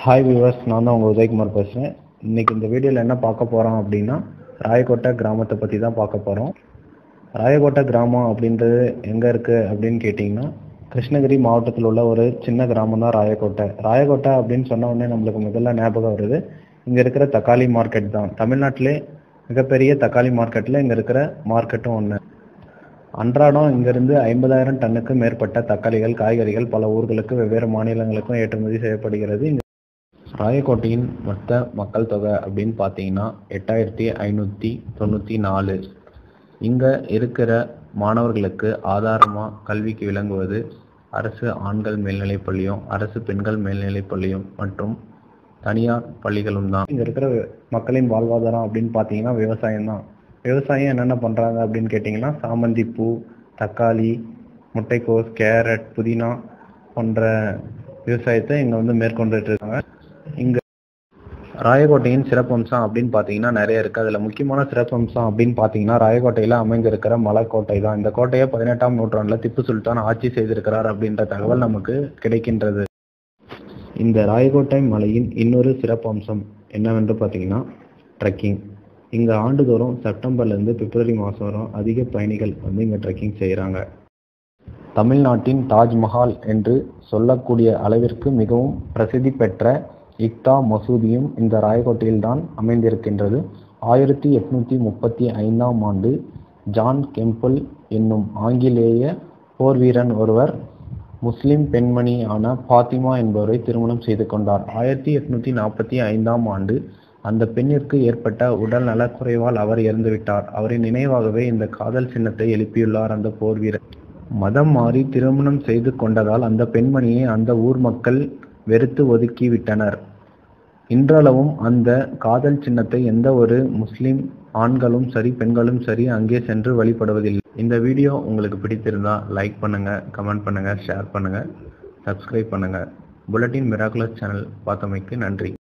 Hi viewers, நான் தான் உங்கள் உதயகுமார் பேசுகிறேன். இன்றைக்கி இந்த வீடியோவில் என்ன பார்க்க போகிறோம் அப்படின்னா, ராயக்கோட்டை கிராமத்தை பற்றி தான் பார்க்க போகிறோம். ராயக்கோட்டை கிராமம் அப்படின்றது எங்கே இருக்குது அப்படின்னு கேட்டிங்கன்னா, கிருஷ்ணகிரி மாவட்டத்தில் உள்ள ஒரு சின்ன கிராமம் தான் ராயக்கோட்டை. ராயக்கோட்டை அப்படின்னு சொன்ன உடனே நம்மளுக்கு முதல்ல ஞாபகம் வருது இங்கே இருக்கிற தக்காளி மார்க்கெட் தான். தமிழ்நாட்டிலே மிகப்பெரிய தக்காளி மார்க்கெட்டில் இங்கே இருக்கிற மார்க்கெட்டும் ஒன்று. அன்றாடம் இங்கிருந்து 50,000 டன்னுக்கு மேற்பட்ட தக்காளிகள், காய்கறிகள் பல ஊர்களுக்கு, வெவ்வேறு மாநிலங்களுக்கும் ஏற்றுமதி செய்யப்படுகிறது. ராயக்கோட்டையின் மொத்த மக்கள் தொகை அப்படின்னு பார்த்தீங்கன்னா 8,594. இங்கே இருக்கிற மாணவர்களுக்கு ஆதாரமாக கல்விக்கு விளங்குவது அரசு ஆண்கள் மேல்நிலைப் பள்ளியும், அரசு பெண்கள் மேல்நிலைப் பள்ளியும் மற்றும் தனியார் பள்ளிகளும் தான். இங்கே இருக்கிற மக்களின் வாழ்வாதாரம் அப்படின்னு பார்த்தீங்கன்னா விவசாயம் தான். விவசாயம் என்னென்ன பண்ணுறாங்க அப்படின்னு கேட்டிங்கன்னா, சாமந்தி பூ, தக்காளி, முட்டைக்கோஸ், கேரட், புதினா போன்ற விவசாயத்தை இங்கே மேற்கொண்டுட்டு இருக்காங்க. இங்கே ராயக்கோட்டையின் சிறப்பம்சம் அப்படின்னு பார்த்தீங்கன்னா நிறைய இருக்குது. அதில் முக்கியமான சிறப்பம்சம் அப்படின்னு பார்த்தீங்கன்னா, ராயக்கோட்டையில் அமைந்திருக்கிற மலைக்கோட்டை தான். இந்த கோட்டையை 18ஆம் நூற்றாண்டில் திப்பு சுல்தான் ஆட்சி செய்திருக்கிறார் அப்படின்ற தகவல் நமக்கு கிடைக்கின்றது. இந்த ராயக்கோட்டை மலையின் இன்னொரு சிறப்பம்சம் என்னவென்று பார்த்தீங்கன்னா ட்ரெக்கிங். இங்கே ஆண்டுதோறும் செப்டம்பர்லேருந்து பிப்ரவரி மாதம் வரும் அதிக பயணிகள் இங்கே ட்ரெக்கிங் செய்கிறாங்க. தமிழ்நாட்டின் தாஜ்மஹால் என்று சொல்லக்கூடிய அளவிற்கு மிகவும் பிரசித்தி பெற்ற இக்தா மசூதியும் இந்த ராயக்கோட்டையில் தான் அமைந்திருக்கின்றது. 1835ஆம் ஆண்டு ஜான் கெம்பிள் என்னும் ஆங்கிலேய போர் வீரன் ஒருவர் முஸ்லிம் பெண்மணியான பாத்திமா என்பவரை திருமணம் செய்து கொண்டார். 1845ஆம் ஆண்டு அந்த பெண்ணிற்கு ஏற்பட்ட உடல் நலக்குறைவால் அவர் இறந்துவிட்டார். அவரின் நினைவாகவே இந்த காதல் சின்னத்தை எழுப்பியுள்ளார் அந்த போர் வீரர். மதம் மாறி திருமணம் செய்து கொண்டதால் அந்த பெண்மணியை அந்த ஊர் மக்கள் வெறுத்து ஒதுக்கிவிட்டனர். இன்றளவும் அந்த காதல் சின்னத்தை எந்த ஒரு முஸ்லிம் ஆண்களும் சரி பெண்களும் சரி அங்கே சென்று வழிபடுவதில்லை. இந்த வீடியோ உங்களுக்கு பிடித்திருந்தா லைக் பண்ணுங்க, கமெண்ட் பண்ணுங்க, ஷேர் பண்ணுங்க, சப்ஸ்கிரைப் பண்ணுங்க. புல்லட்டின் மிராக்குலஸ் சேனல் பார்த்தமைக்கு நன்றி.